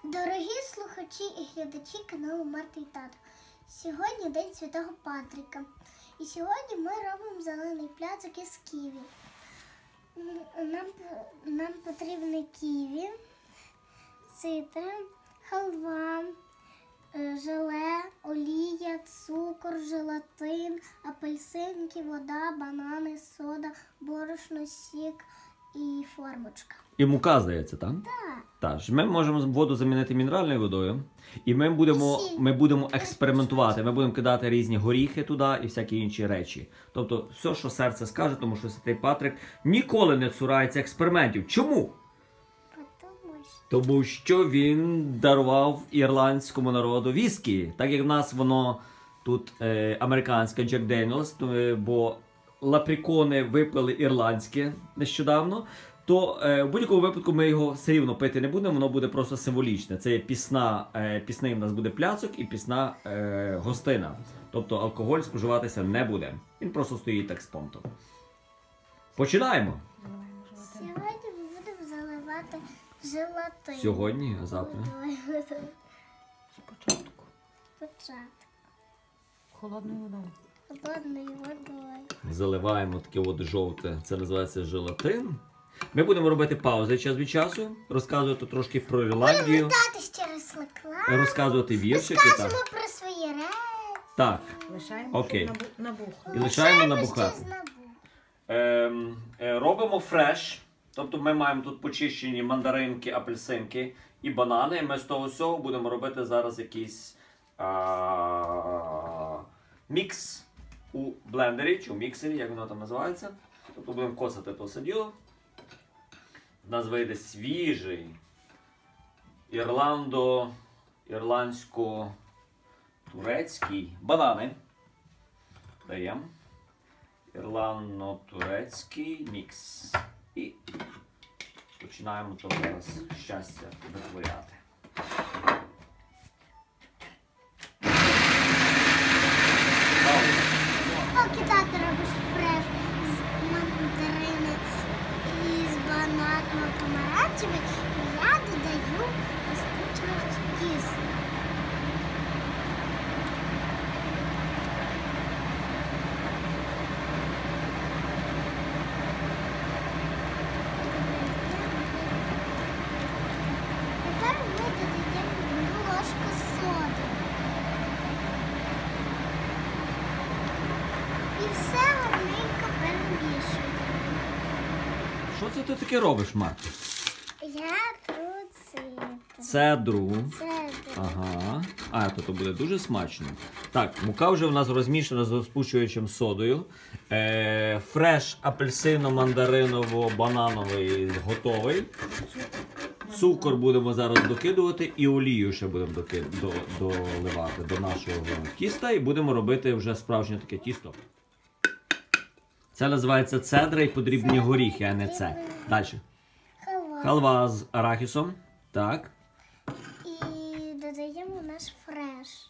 Дорогі слухачі і глядачі каналу Марта і Тато. Сьогодні День Святого Патрика. І сьогодні ми робимо зелений пляцок із ківі. Нам потрібні ківі, цитри, халва, желе, олія, цукор, желатин, апельсинки, вода, банани, сода, борошно, сік і формочка. І мука, здається, так? Так. Так. Ми можемо воду замінити мінеральною водою. І ми будемо експериментувати. Ми будемо кидати різні горіхи туди і всякі інші речі. Тобто все, що серце скаже, тому що Святий Патрик ніколи не цурається експериментів. Чому? Тому що він дарував ірландському народу віскі. Так як в нас воно тут американське Джек Дейнілс, бо лапрікони випили ірландське нещодавно, то в будь-якому випадку ми його все рівно пити не будемо, воно буде просто символічне. Це є пісний в нас буде пляцок і пісна гостина. Тобто алкоголь споживатися не буде. Він просто стоїть так з понтом. Починаємо! Сьогодні ми будемо заливати желатин. Сьогодні, а завтра? Спочатку. Холодною водою. Заливаємо таке от жовте, це називається желатин. Ми будемо робити паузи час від часу, розказувати трошки про Ірландію, через реклам, розказувати віршики. розкажемо про свої речі. Так. Лишаємо, Окей. щоб набухло. І лишаємо набухати. Ще знабух. Робимо фреш, тобто ми маємо тут почищені мандаринки, апельсинки і банани. Ми з того всього будемо робити зараз якийсь мікс у блендері, чи у міксері, як воно там називається. Тобто будемо коцати то все діло. В нас вийде свіжий ірландсько-турецький банани. Даємо. Ірландо-турецький мікс. І починаємо то зараз щастя витворяти. Поки тато робиш фреш з мандарини і з банану помаранчевий, я додаю розпучених тіст. Тепер ми додаємо ложку соди. І все гарненько перемішуємо. Що це ти таке робиш, Марко? Я тру Цедру. Це Ага. То буде дуже смачно. Так, мука вже в нас розмішана з розпушувачем содою. Фреш апельсино-мандариново-банановий готовий. Цукор будемо зараз докидувати і олію ще будемо доливати до нашого тіста. І будемо робити вже справжнє таке тісто. Це називається цедра і подрібні горіхи, а не це. Далі. Халва з арахісом. Так. І додаємо наш фреш.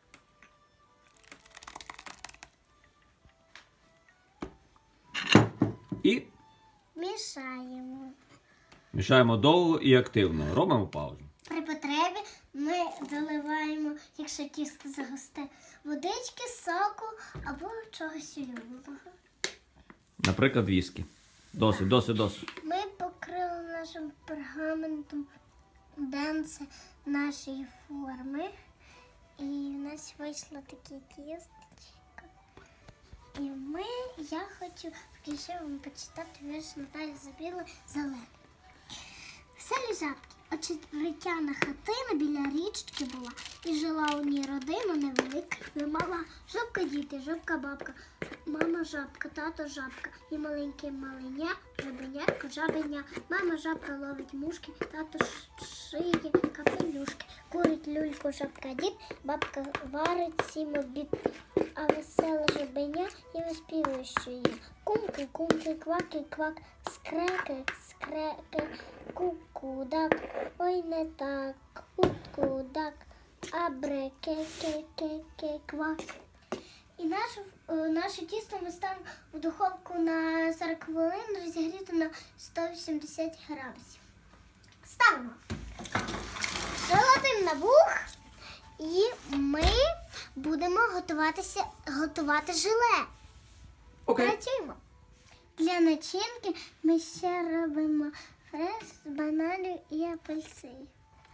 І Мішаємо. мішаємо довго і активно. Робимо паузу. При потребі ми доливаємо, якщо тісто загусте, водички, соку або чогось улюбленого. Наприклад, віскі. Досить. Ми покрили нашим пергаментом денце нашої форми. І в нас вийшло таке тістечко. І я хочу вам почитати вірш Наталі Забіли «Зелене». В селі Жабки очеретяна хатина біля річки була, і жила у ній родина невелика, немала. Жабка діти, жабка бабка, мама жабка, тато жабка, і маленьке маленя, жабенятко, жабеня. Мама жабка ловить мушки, тато шиє капелюшки. Курить люльку жабка дід, бабка варить 7 обід. А веселе жабеня і виспівує, що є. Кумки, кумки, кваки, квак, скреки, скреки, кукудак. Ой, не так, куткудак, а бре-ке-ке-ке-ке-квак. І наше тісто ми ставимо в духовку на 40 хвилин, розігріти на 180 градусів. Ставимо. Желатин набух, і ми будемо готувати желе. Окей. Працюємо. Для начинки ми ще робимо фреш з бананів і апельсин.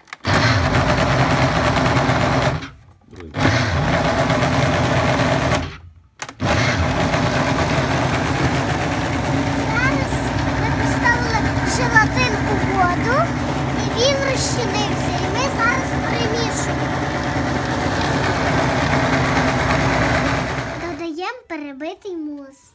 Другий. Зараз ми поставили желатин у воду, і він розчинився. І ми зараз перемішуємо. Додаємо перебитий мус.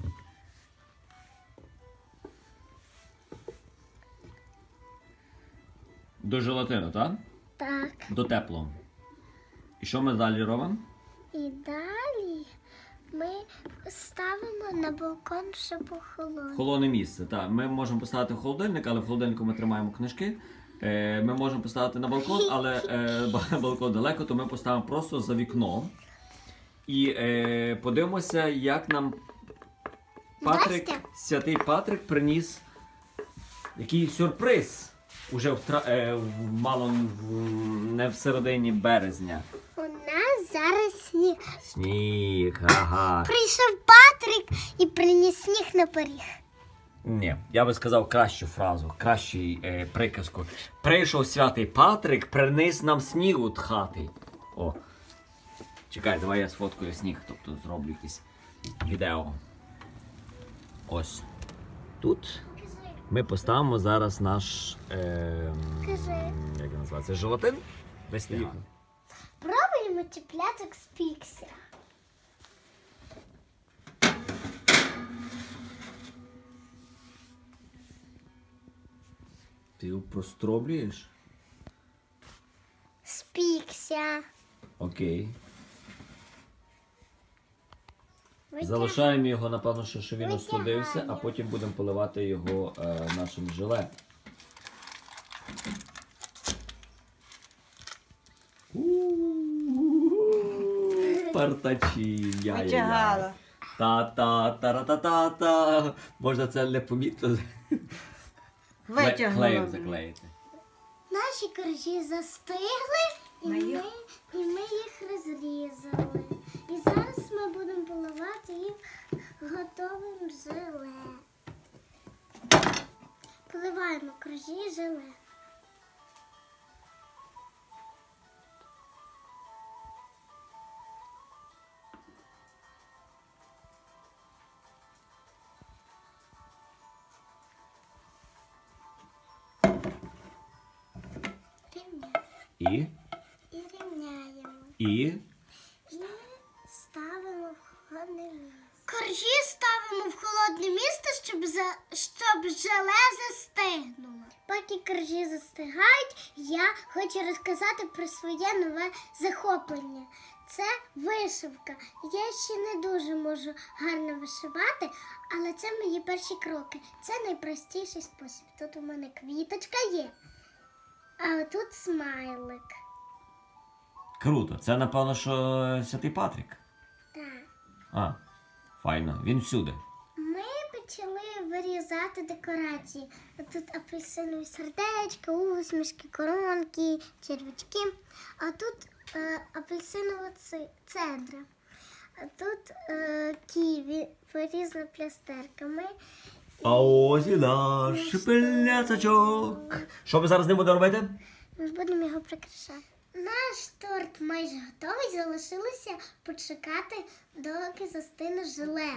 До желатину, так? Так. До теплого. І що ми далі робимо? І далі ми ставимо на балкон, щоб охолонути. Холодне місце. Так. Ми можемо поставити в холодильник, але в холодильнику ми тримаємо книжки. Ми можемо поставити на балкон, але балкон далеко, то ми поставимо просто за вікном. І подивимося, як нам Патрик, Настя? святий Патрик приніс який сюрприз. Уже мало не в середині березня. У нас зараз сніг. Сніг, ага. Прийшов Патрик і приніс сніг на поріг. Ні, я би сказав кращу фразу, кращу приказку. Прийшов святий Патрик, приніс нам сніг від хати. О. Чекай, давай я сфоткаю сніг, тобто зроблю якесь відео. Ось. Тут ми поставимо зараз наш, Кажи. як він називається, желатин весняний. Пробуємо чіпляцок з пікселя. Ти його простроблюєш? Спікся. Окей. Витяг- Залишаємо його, напевно, що він остудився, а Витягаємо. потім будемо поливати його нашим желе. Партачі, яй-яй-яй. Витягала. Та-та-та-та-та-та. Можна це непомітно Витягнула. клеєм заклеїти. Наші коржі застигли, і Ми їх- ми їх розрізали. І зараз ми будемо поливати їх готовим желе. Поливаємо коржі желе. Рівняємо. І? І рівняємо. І? І ставимо в холодне місце. Коржі ставимо в холодне місце, щоб желе застигнуло. Поки коржі застигають, я хочу розказати про своє нове захоплення. Це вишивка. Я ще не дуже можу гарно вишивати, але це мої перші кроки. Це найпростіший спосіб. Тут у мене квіточка є, а отут смайлик. Круто. Це, напевно, що святий Патрик. Так. А, файно. Він всюди. Ми почали вирізати декорації. Тут апельсинові сердечка, усмішки, коронки, червячки. А тут апельсинова цедра. А тут ківі порізана плястерками. А ось і наш пляцачок. Що ми зараз не будемо робити? Ми будемо його прикрашати. Наш торт майже готовий. Залишилося почекати, доки застине желе.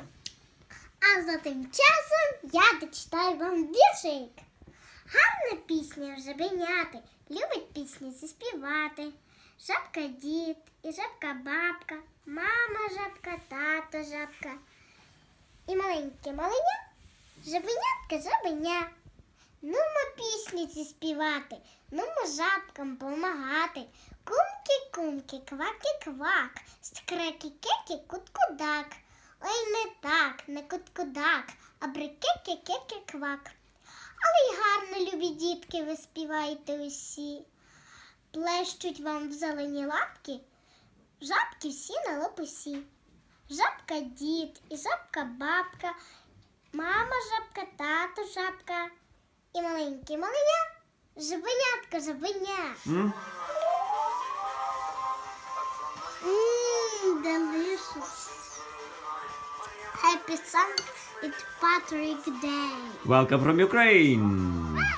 А за тим часом я дочитаю вам віршик. Гарна пісня в жабеняти, любить пісні заспівати. Жабка дід і жабка бабка, мама жабка, тато жабка. І маленьке маленя, жабенятка жабеня. Нумо пісні ці співати, нумо жабкам помагати. Кумки-кумки, кваки-квак, скреки-кеки, кут-кудак. Ой, не так, не кут-кудак, а брики-ки-ки-ки-квак. Але й гарно, любі дітки, ви співаєте усі. Плещуть вам в зелені лапки, жабки всі на лопусі. Жабка дід і жабка бабка, мама жабка, тато жабка. І маленькі маленя, Жабенятко, жабеня. М? Delicious. Happy St. Patrick Day. Welcome from Ukraine!